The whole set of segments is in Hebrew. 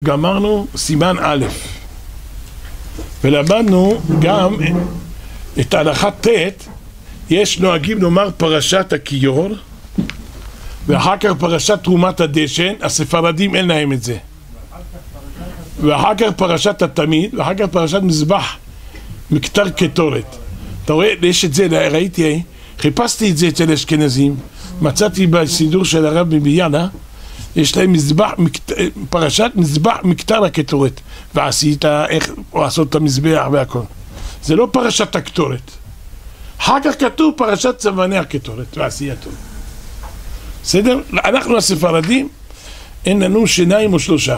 גמרנו סימן א', ולמדנו גם את ההלכה ט'. יש נוהגים לומר פרשת הכיור ואחר כך פרשת תרומת הדשן, הספרדים אין להם את זה, ואחר כך פרשת התמיד, ואחר כך פרשת מזבח מקטר קטורת. אתה רואה, יש את זה, ראיתי, חיפשתי את זה אצל אשכנזים, מצאתי בסידור של הרב מביאנה, יש להם פרשת מזבח מקטר הקטורת, ועשית איך לעשות את המזבח והכל. זה לא פרשת הקטורת. אחר כך כתוב פרשת צבני הקטורת ועשייתו. בסדר? אנחנו הספרדים אין לנו שניים או שלושה.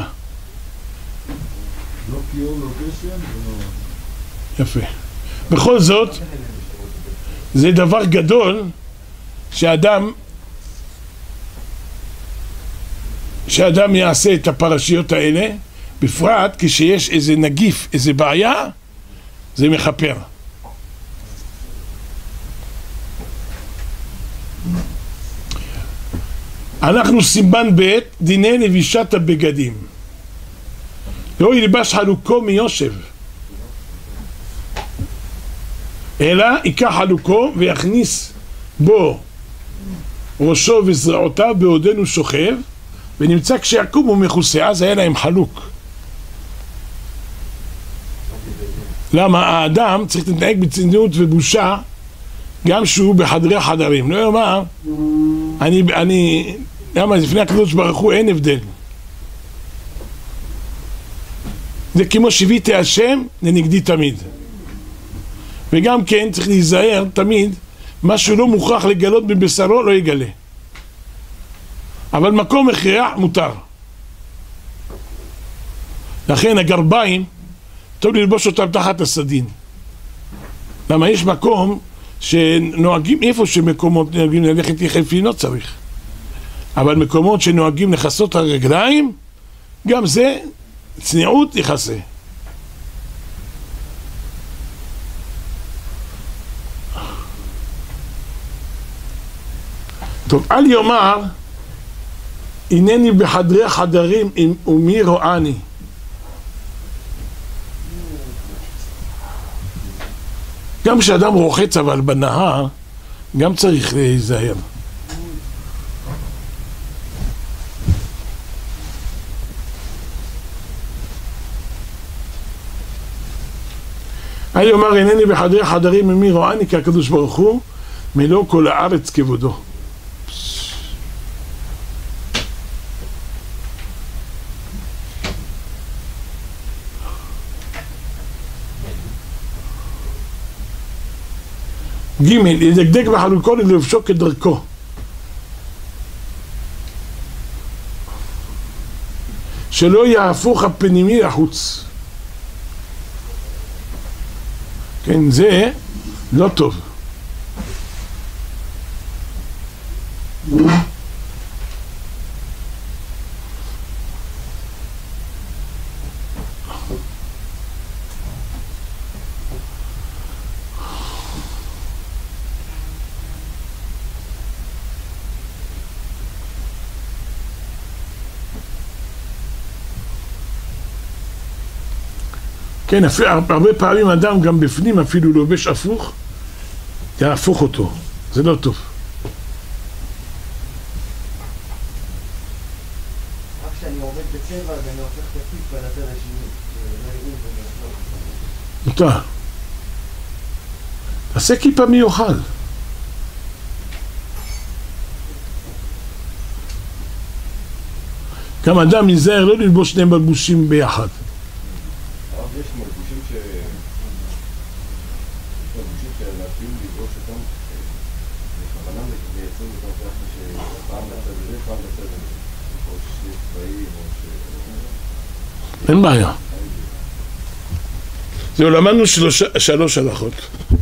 לא קיור, לא גשם, יפה. בכל זאת זה דבר גדול שאדם יעשה את הפרשיות האלה, בפרט כשיש איזה נגיף, איזה בעיה, זה מחפר. אנחנו סימן ב' דיני לבישת הבגדים. לא ילבש חלוקו מיושב, אלא ייקח חלוקו ויכניס בו ראשו וזרועותיו בעודנו שוכב, ונמצא כשיקום הוא מכוסה. אז היה להם חלוק. למה? האדם צריך להתנהג בצניעות ובושה גם שהוא בחדרי חדרים. לא יאמר למה לפני הקדוש ברוך הוא אין הבדל. זה כמו שיוויתי השם לנגדי תמיד. וגם כן צריך להיזהר תמיד, משהו לא מוכרח לגלות בבשרו לא יגלה, אבל מקום הכרח מותר. לכן הגרביים טוב ללבוש אותם תחת הסדין. למה? יש מקום שנוהגים, איפה שמקומות נוהגים ללכת יחפים לא צריך, אבל מקומות שנוהגים לחסות הרגליים, גם זה צניעות יחסה. טוב, אל יאמר הנני בחדרי חדרים ומי רואני. גם כשאדם רוחץ אבל בנהר, גם צריך להיזהר. אל יאמר הנני בחדרי חדרים ומי רואני, כי הקדוש ברוך הוא מלוא כל הארץ כבודו. ג' ידקדק בחלוקו ללבשו כדרכו. שלא יהפוך הפנימי לחוץ. כן, זה לא טוב. כן, הרבה פעמים אדם גם בפנים אפילו לובש הפוך, יהפוך אותו, זה לא טוב. רק כשאני עובד בצבע אז אני הופך את הכיפה לצד השני, מותר. תעשה כיפה מיוחד. גם אדם ייזהר לא ללבוש שני מלבושים ביחד. יש מלבושים להתאים לבוש אותם בכוונה לייצר אותם ככה שפעם לצד הזה, פעם לצד הזה, או שני צבעים או אין בעיה. זהו, למדנו 3 הלכות.